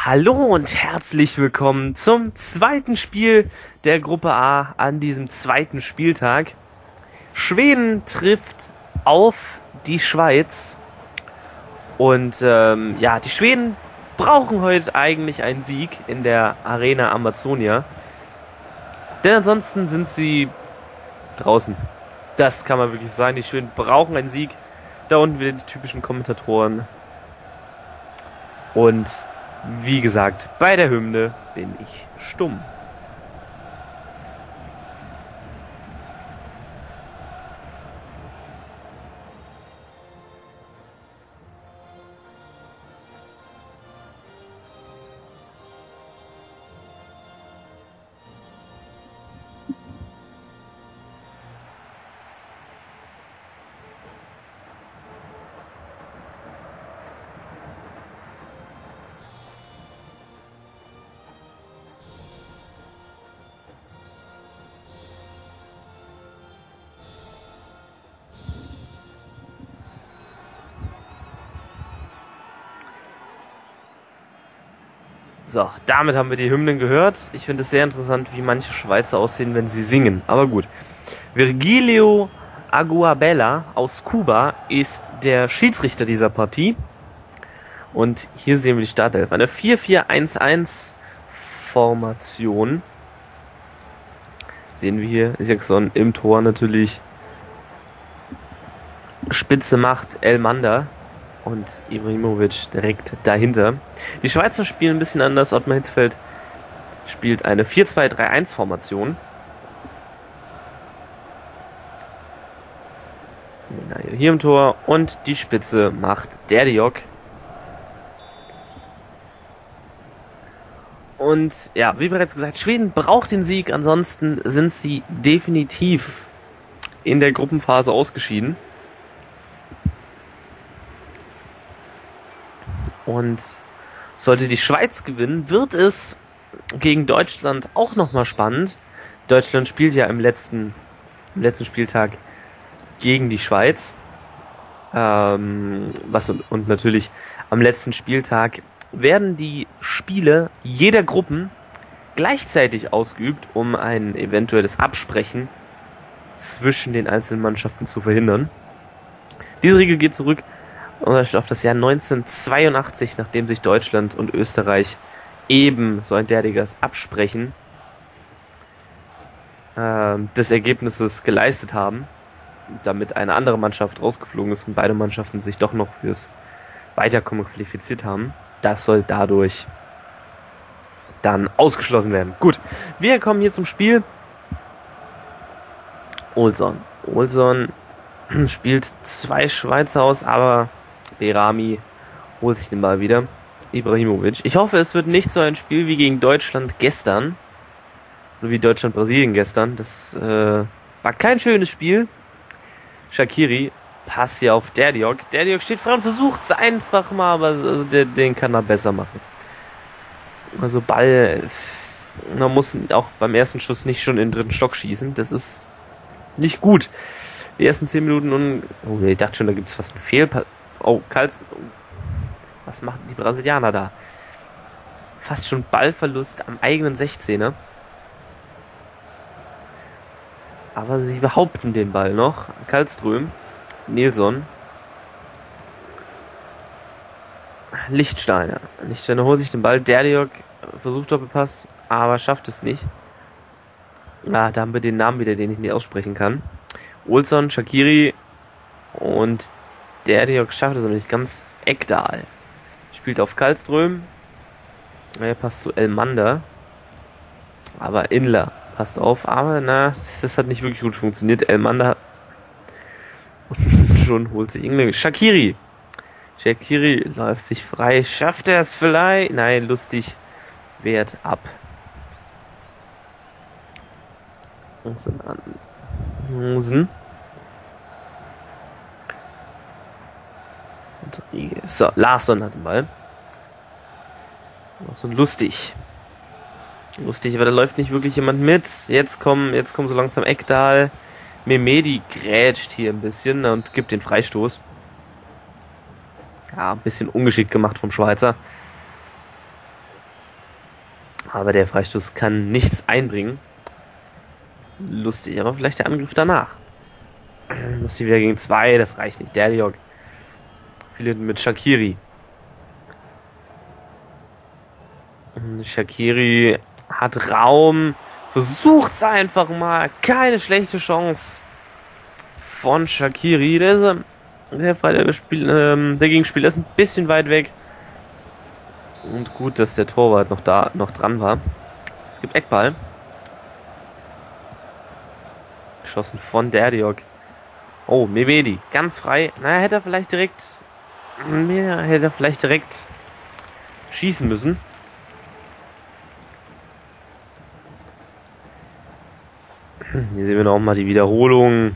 Hallo und herzlich willkommen zum zweiten Spiel der Gruppe A an diesem zweiten Spieltag. Schweden trifft auf die Schweiz und die Schweden brauchen heute eigentlich einen Sieg in der Arena Amazonia, denn ansonsten sind sie draußen. Das kann man wirklich sagen, die Schweden brauchen einen Sieg. Da unten wieder die typischen Kommentatoren und wie gesagt, bei der Hymne bin ich stumm. So, damit haben wir die Hymnen gehört. Ich finde es sehr interessant, wie manche Schweizer aussehen, wenn sie singen. Aber gut. Virgilio Aguabella aus Kuba ist der Schiedsrichter dieser Partie. Und hier sehen wir die Startelf. Eine 4-4-1-1-Formation. Sehen wir hier Isaacson im Tor natürlich. Spitze macht Elmander. Und Ibrahimovic direkt dahinter. Die Schweizer spielen ein bisschen anders. Ottmar Hitzfeld spielt eine 4-2-3-1-Formation. Hier im Tor. Und die Spitze macht Derdiok. Und ja, wie bereits gesagt, Schweden braucht den Sieg. Ansonsten sind sie definitiv in der Gruppenphase ausgeschieden. Und sollte die Schweiz gewinnen, wird es gegen Deutschland auch nochmal spannend. Deutschland spielt ja im letzten Spieltag gegen die Schweiz. Und natürlich am letzten Spieltag werden die Spiele jeder Gruppen gleichzeitig ausgeübt, um ein eventuelles Absprechen zwischen den einzelnen Mannschaften zu verhindern. Diese Regel geht zurück auf das Jahr 1982, nachdem sich Deutschland und Österreich eben so ein derartiges Absprechen des Ergebnisses geleistet haben, damit eine andere Mannschaft rausgeflogen ist und beide Mannschaften sich doch noch fürs Weiterkommen qualifiziert haben. Das soll dadurch dann ausgeschlossen werden. Gut, wir kommen hier zum Spiel. Olsson spielt zwei Schweizer aus, aber Berami holt sich den Ball wieder. Ibrahimovic. Ich hoffe, es wird nicht so ein Spiel wie gegen Deutschland gestern. Oder wie Deutschland-Brasilien gestern. Das war kein schönes Spiel. Shaqiri, Pass hier auf Derdiok. Derdiok steht frei und versucht es einfach mal, aber den kann er besser machen. Also Ball, man muss auch beim ersten Schuss nicht schon in den dritten Stock schießen. Das ist nicht gut. Die ersten 10 Minuten ich dachte schon, da gibt es fast einen Fehlpass. Oh, was machen die Brasilianer da? Fast schon Ballverlust am eigenen 16er. Aber sie behaupten den Ball noch. Karlström, Nilsson, Lichtsteiner. Lichtsteiner holt sich den Ball. Derdiok versucht Doppelpass, aber schafft es nicht. Da haben wir den Namen wieder, den ich nicht aussprechen kann. Olsson, Shaqiri und Derdiok schafft es aber nicht ganz. Ekdal spielt auf Karlström. Er passt zu Elmander. Aber Inler passt auf. Aber das hat nicht wirklich gut funktioniert. Elmander schon holt sich irgendwie Shaqiri läuft sich frei. Schafft er es vielleicht? Nein, lustig. Wehrt ab. So, Larsson hat den Ball. So lustig, aber da läuft nicht wirklich jemand mit. Jetzt kommt so langsam Ekdal. Mehmedi grätscht hier ein bisschen und gibt den Freistoß. Ja, ein bisschen ungeschickt gemacht vom Schweizer. Aber der Freistoß kann nichts einbringen. Lustig, aber vielleicht der Angriff danach. Lustig wieder gegen 2, das reicht nicht. Der Diok. Viele mit Shaqiri. Shaqiri hat Raum. Versucht's einfach mal. Keine schlechte Chance von Shaqiri. Der Gegenspieler ist ein bisschen weit weg. Und gut, dass der Torwart noch dran war. Es gibt Eckball. Geschossen von Derdiok. Oh, Mehmedi. Ganz frei. Na, hätte er vielleicht direkt schießen müssen. Hier sehen wir noch mal die Wiederholung.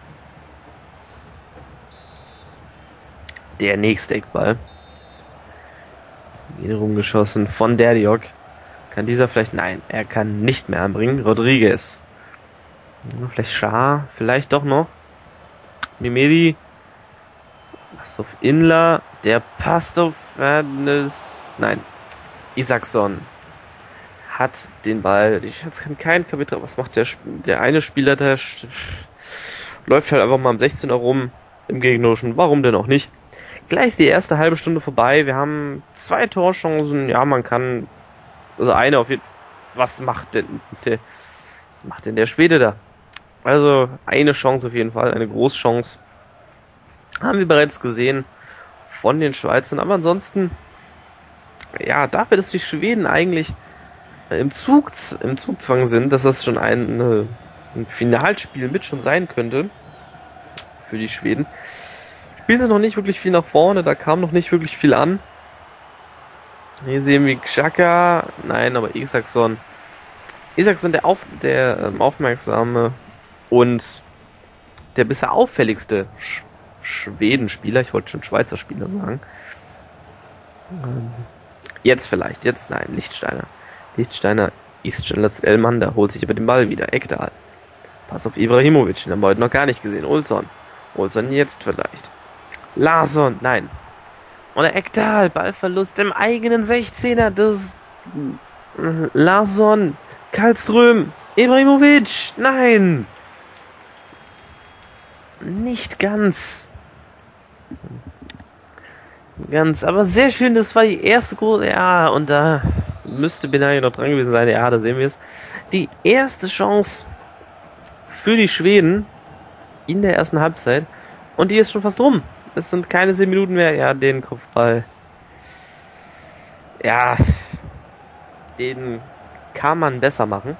Der nächste Eckball. Wiederum geschossen von Derdiok. Kann dieser vielleicht... Nein, er kann nicht mehr anbringen. Rodriguez. Vielleicht Schar. Vielleicht doch noch. Mehmedi. Was auf Inler. Der passt auf... Nein. Isaacson hat den Ball. Ich kann kein Kapitel. Was macht der eine Spieler? Der läuft halt einfach mal am 16er rum. Im gegnerischen. Warum denn auch nicht? Gleich ist die erste halbe Stunde vorbei. Wir haben 2 Torchancen. Ja, man kann... Also eine auf jeden Fall. Was macht denn der Schwede da? Also eine Chance auf jeden Fall. Eine Großchance. Haben wir bereits gesehen von den Schweizern. Aber ansonsten... Ja, dafür, dass die Schweden eigentlich im Zugzwang sind, dass das schon ein Finalspiel mit schon sein könnte. Für die Schweden. Spielen sie noch nicht wirklich viel nach vorne, da kam noch nicht wirklich viel an. Hier sehen wir Xhaka, nein, aber Isaacson. Isaacson, der aufmerksame und der bisher auffälligste Schwedenspieler, ich wollte schon Schweizer Spieler sagen. Jetzt nein, Lichtsteiner ist schon das Elmander, holt sich aber den Ball wieder, Ekdal. Pass auf Ibrahimovic, den haben wir heute noch gar nicht gesehen, Olsson jetzt vielleicht. Larsson, nein. Oder Ekdal, Ballverlust im eigenen 16er. Das ist Larsson, Karlström, Ibrahimovic, nein. Nicht ganz, aber sehr schön, das war die erste große, ja, und da müsste Benayer noch dran gewesen sein, ja, da sehen wir es. Die erste Chance für die Schweden in der ersten Halbzeit und die ist schon fast rum. Es sind keine 10 Minuten mehr. Ja, den Kopfball. Ja, den kann man besser machen.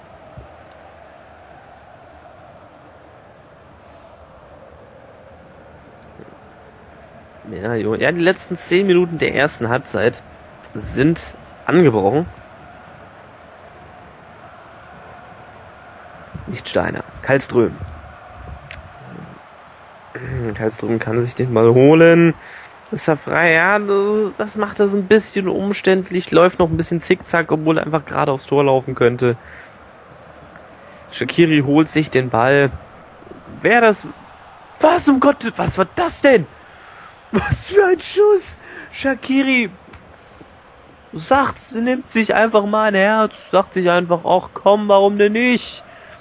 Ja, die letzten 10 Minuten der ersten Halbzeit sind angebrochen. Lichtsteiner, Karlström kann sich den mal holen. Ist er frei? Ja, das macht das ein bisschen umständlich. Läuft noch ein bisschen zickzack, obwohl er einfach gerade aufs Tor laufen könnte. Shaqiri holt sich den Ball. Was um Gott, was war das denn? Was für ein Schuss! Shaqiri nimmt sich einfach mal ein Herz, sagt sich einfach, ach komm, warum denn nicht?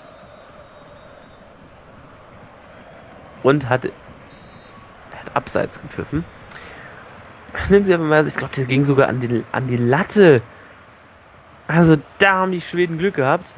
Und er hat abseits gepfiffen. Nimmt sie aber mal, ich glaube, der ging sogar an die Latte. Also da haben die Schweden Glück gehabt.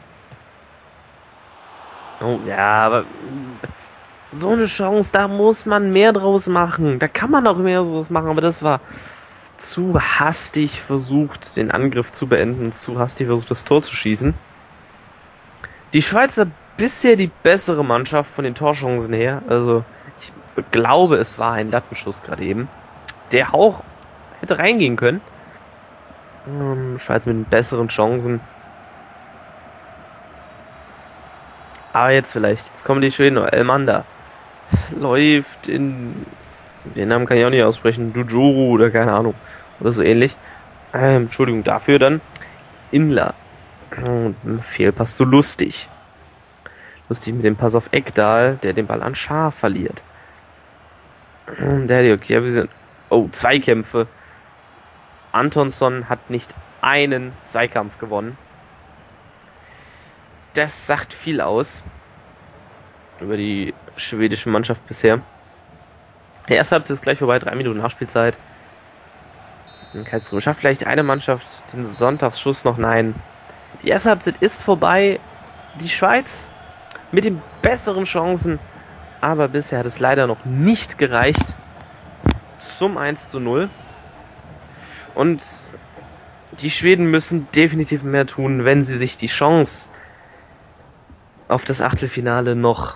Oh ja, aber so eine Chance, da muss man mehr draus machen. Da kann man auch mehr draus machen, aber das war zu hastig versucht, den Angriff zu beenden, zu hastig versucht, das Tor zu schießen. Die Schweizer bisher die bessere Mannschaft von den Torchancen her. Also ich glaube, es war ein Lattenschuss gerade eben, der auch hätte reingehen können. Schweiz mit den besseren Chancen. Aber jetzt kommen die Schweden. Elmander läuft in... Den Namen kann ich auch nicht aussprechen. Dujuru oder keine Ahnung. Oder so ähnlich. Entschuldigung dafür dann. Inler. Fehlpass zu Lustig. Lustig mit dem Pass auf Ekdal, der den Ball an Schar verliert. Ja, wir sind... Oh, Zweikämpfe. Antonsson hat nicht einen Zweikampf gewonnen. Das sagt viel aus über die schwedische Mannschaft bisher. Der erste Halbzeit ist gleich vorbei, 3 Minuten Nachspielzeit. Karlsruhe schafft vielleicht eine Mannschaft den Sonntagsschuss noch? Nein. Die erste Halbzeit ist vorbei. Die Schweiz mit den besseren Chancen, aber bisher hat es leider noch nicht gereicht zum 1:0. Und die Schweden müssen definitiv mehr tun, wenn sie sich die Chance auf das Achtelfinale noch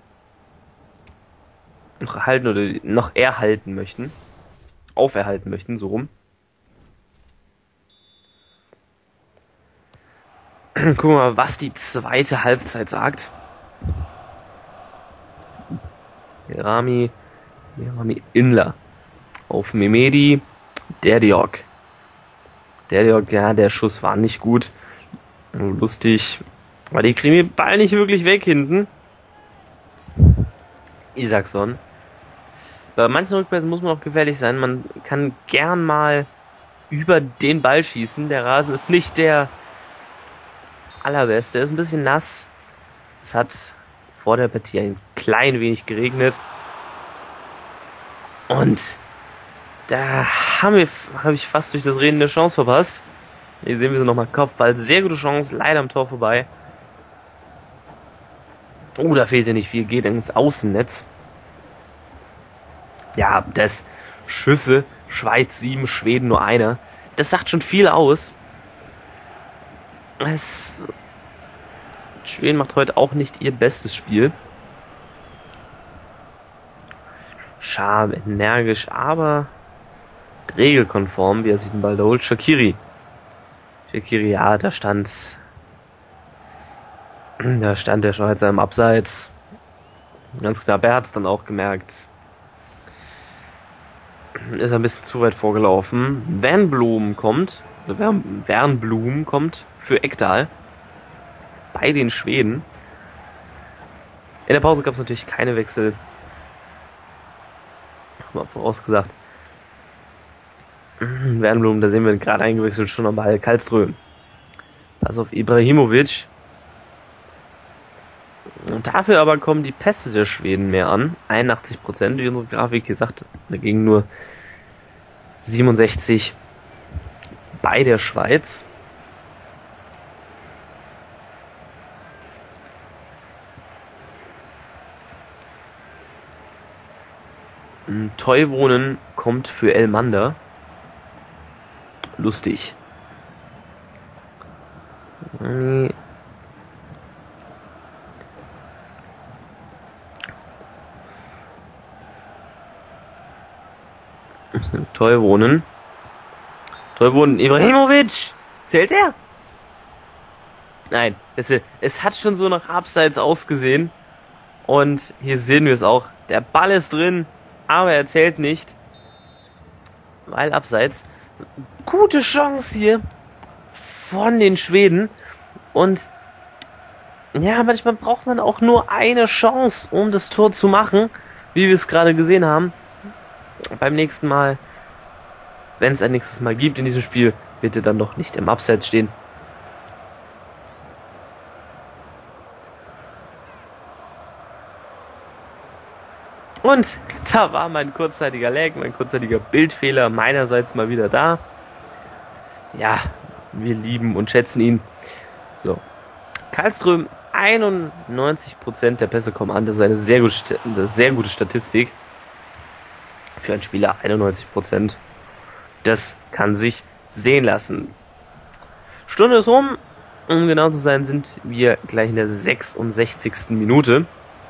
erhalten oder noch erhalten möchten. Auferhalten möchten, so rum. Gucken wir mal, was die zweite Halbzeit sagt. Rami Inler auf Mehmedi, Derdiok, ja, der Schuss war nicht gut. Lustig. Aber die kriegen den Ball nicht wirklich weg hinten. Isaksson. Bei manchen Rückpässen muss man auch gefährlich sein. Man kann gern mal über den Ball schießen. Der Rasen ist nicht der allerbeste. Er ist ein bisschen nass. Es hat vor der Partie ein klein wenig geregnet. Und da habe ich fast durch das Reden eine Chance verpasst. Hier sehen wir sie nochmal. Kopfball. Sehr gute Chance. Leider am Tor vorbei. Oh, da fehlte nicht viel. Geht ins Außennetz. Ja, das Schüsse. Schweiz 7, Schweden nur einer. Das sagt schon viel aus. Schweden macht heute auch nicht ihr bestes Spiel. Scharf, energisch, aber regelkonform, wie er sich den Ball da holt. Shaqiri, ja, da stand der Schweizer im Abseits. Ganz knapp, er hat es dann auch gemerkt. Ist ein bisschen zu weit vorgelaufen. Wernbloem kommt für Ekdal bei den Schweden. In der Pause gab es natürlich keine Wechsel. Mal vorausgesagt. Wernbloem, da sehen wir gerade eingewechselt, schon am Ball. Karlström. Pass auf Ibrahimovic. Und dafür aber kommen die Pässe der Schweden mehr an. 81%, wie unsere Grafik hier sagt. Dagegen nur 67 bei der Schweiz. Toivonen kommt für Elmander. Lustig. Toivonen, Ibrahimovic! Zählt er? Nein, es hat schon so nach Abseits ausgesehen. Und hier sehen wir es auch. Der Ball ist drin, aber er zählt nicht. Weil Abseits. Gute Chance hier von den Schweden. Und ja, manchmal braucht man auch nur eine Chance, um das Tor zu machen, wie wir es gerade gesehen haben. Beim nächsten Mal, wenn es ein nächstes Mal gibt in diesem Spiel, bitte dann doch nicht im Abseits stehen. Und da war mein kurzzeitiger Lag, mein kurzzeitiger Bildfehler meinerseits mal wieder da. Ja, wir lieben und schätzen ihn. So, Karlström, 91% der Pässe kommen an. Das ist eine sehr gute Statistik. Für einen Spieler 91%. Das kann sich sehen lassen. Stunde ist rum. Um genau zu sein, sind wir gleich in der 66. Minute.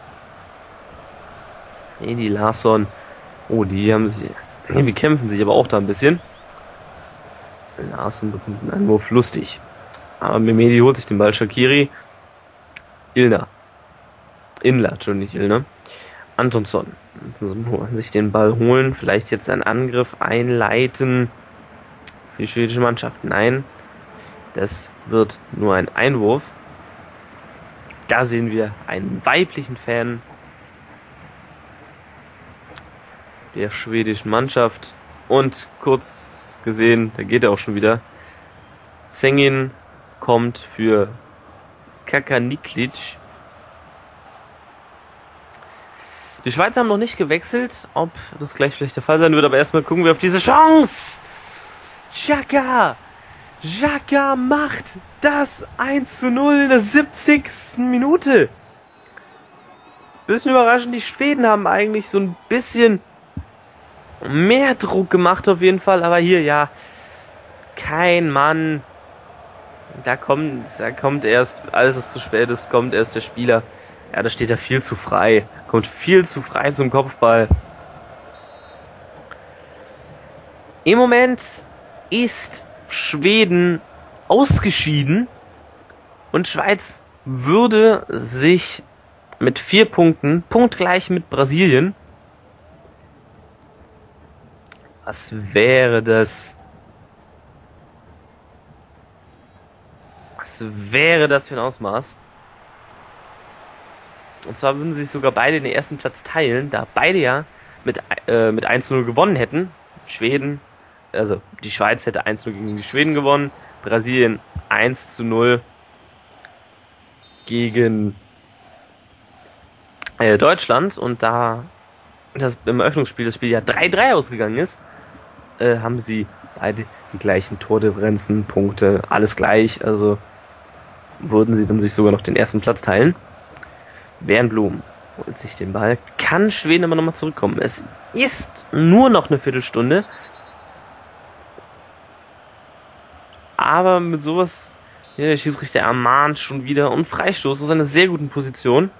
Edi Larsson. Oh, die bekämpfen sich aber auch da ein bisschen. Larsson bekommt einen Einwurf, lustig. Aber Mehmedi holt sich den Ball. Shaqiri. Inler, nicht Ilner. Antonsson. Sich den Ball holen, vielleicht jetzt einen Angriff einleiten für die schwedische Mannschaft. Nein, das wird nur ein Einwurf. Da sehen wir einen weiblichen Fan der schwedischen Mannschaft. Und kurz gesehen, da geht er auch schon wieder. Zengin kommt für Kakaniklic. Die Schweizer haben noch nicht gewechselt, ob das gleich vielleicht der Fall sein wird, aber erstmal gucken wir auf diese Chance. Xhaka macht das 1:0 in der 70. Minute. Bisschen überraschend, die Schweden haben eigentlich so ein bisschen mehr Druck gemacht auf jeden Fall, aber hier, ja, kein Mann. Da kommt erst, als es zu spät ist, kommt erst der Spieler. Ja, da steht er viel zu frei. Kommt viel zu frei zum Kopfball. Im Moment ist Schweden ausgeschieden und Schweiz würde sich mit 4 Punkten, punktgleich mit Brasilien. Was wäre das? Was wäre das für ein Ausmaß? Und zwar würden sie sich sogar beide den ersten Platz teilen, da beide ja mit 1:0 gewonnen hätten. Schweden, also die Schweiz hätte 1:0 gegen die Schweden gewonnen, Brasilien 1:0 gegen Deutschland. Und da das im Eröffnungsspiel das Spiel ja 3:3 ausgegangen ist, haben sie beide die gleichen Tordifferenzen, Punkte, alles gleich. Also würden sie dann sich sogar noch den ersten Platz teilen. Wernbloom holt sich den Ball. Kann Schweden aber nochmal zurückkommen. Es ist nur noch eine Viertelstunde. Aber mit sowas, ja, der Schiedsrichter ermahnt schon wieder. Und Freistoß aus einer sehr guten Position.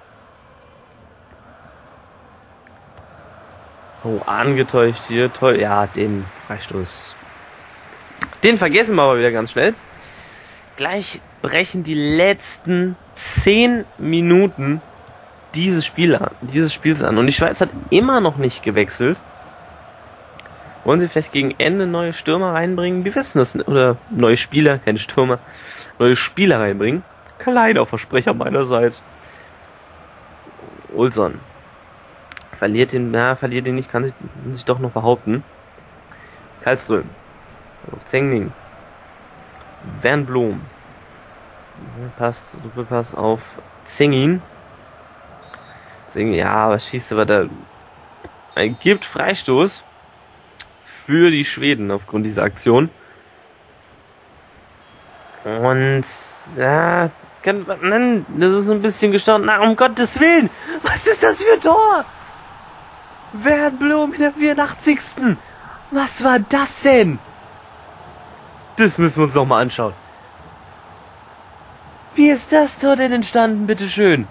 Oh, angetäuscht hier. Toll. Ja, den Freistoß. Den vergessen wir aber wieder ganz schnell. Gleich brechen die letzten 10 Minuten dieses Spiels an. Und die Schweiz hat immer noch nicht gewechselt. Wollen sie vielleicht gegen Ende neue Stürmer reinbringen? Wir wissen das nicht. Oder neue Spieler, keine Stürmer. Neue Spieler reinbringen. Kleiner Versprecher meinerseits. Olsson. Verliert ihn nicht, kann sich doch noch behaupten. Karlström. Auf Zengin. Wernbloom. Doppelpass auf Zengin. Ja, was schießt aber da? Er gibt Freistoß für die Schweden aufgrund dieser Aktion. Und ja, das ist ein bisschen gestaunt. Na, um Gottes Willen! Was ist das für ein Tor? Wernbloom in der 84. Was war das denn? Das müssen wir uns noch mal anschauen. Wie ist das Tor denn entstanden, bitteschön?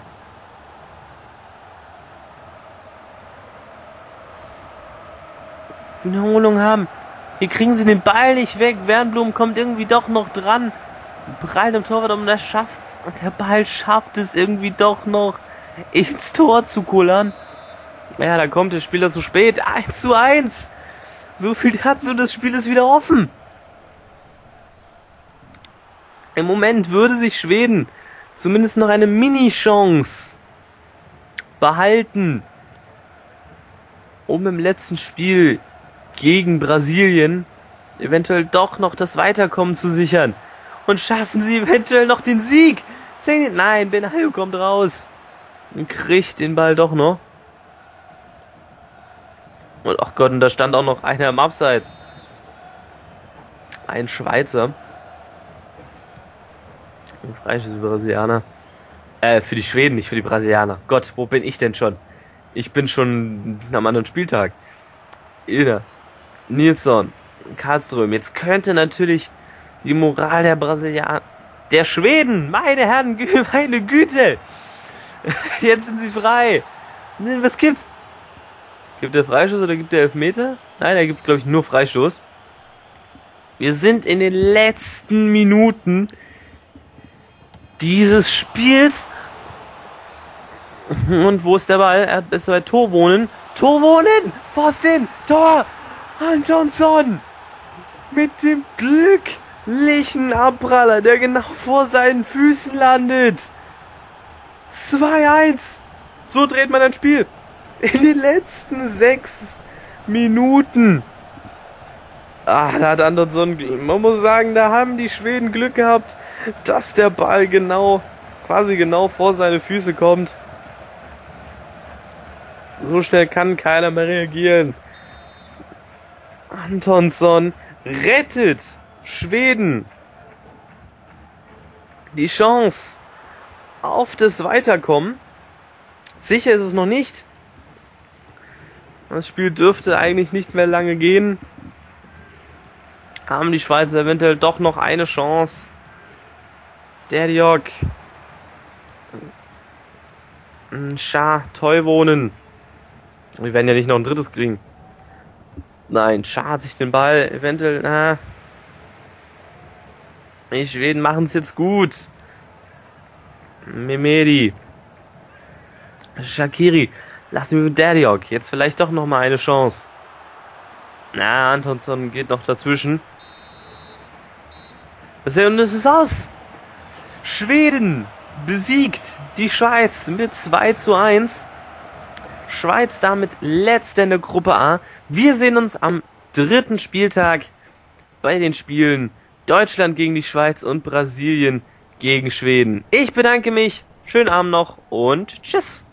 Wiederholung haben. Hier kriegen sie den Ball nicht weg. Wernbloom kommt irgendwie doch noch dran. Prallt am Torwart und das schafft's. Und der Ball schafft es irgendwie doch noch ins Tor zu kullern. Ja, da kommt der Spieler zu spät. 1:1. So viel dazu, das Spiel ist wieder offen. Im Moment würde sich Schweden zumindest noch eine Mini-Chance behalten, um im letzten Spiel gegen Brasilien eventuell doch noch das Weiterkommen zu sichern. Und schaffen sie eventuell noch den Sieg. Nein, Benayo kommt raus und kriegt den Ball doch noch. Und ach Gott, und da stand auch noch einer im Abseits. Ein Schweizer. Ein Freistoß für Brasilianer. Für die Schweden, nicht für die Brasilianer. Gott, wo bin ich denn schon? Ich bin schon am anderen Spieltag. Ilner, Nilsson, Karlström. Jetzt könnte natürlich die Moral der Brasilianer, der Schweden, meine Herren, meine Güte. Jetzt sind sie frei. Was gibt's? Gibt der Freistoß oder gibt der Elfmeter? Nein, er gibt, glaube ich, nur Freistoß. Wir sind in den letzten Minuten dieses Spiels. Und wo ist der Ball? Er ist bei Torwohnen. Torwohnen! Pfosten! Tor! Antonsson! Mit dem glücklichen Abpraller, der genau vor seinen Füßen landet. 2:1. So dreht man ein Spiel. In den letzten 6 Minuten. Da hat Antonsson, man muss sagen, da haben die Schweden Glück gehabt, dass der Ball quasi genau vor seine Füße kommt. So schnell kann keiner mehr reagieren. Antonsson rettet Schweden die Chance auf das Weiterkommen. Sicher ist es noch nicht. Das Spiel dürfte eigentlich nicht mehr lange gehen. Haben die Schweizer eventuell doch noch eine Chance. Der Diok. Toivonen. Wir werden ja nicht noch ein drittes kriegen. Nein, Schah hat sich den Ball eventuell... Die Schweden machen es jetzt gut. Mehmedi. Shaqiri. Lass mich mit Diok. Jetzt vielleicht doch noch mal eine Chance. Antonsson geht noch dazwischen. Und es ist aus. Schweden besiegt die Schweiz mit 2:1. Schweiz damit letzte in der Gruppe A. Wir sehen uns am 3. Spieltag bei den Spielen Deutschland gegen die Schweiz und Brasilien gegen Schweden. Ich bedanke mich. Schönen Abend noch und tschüss.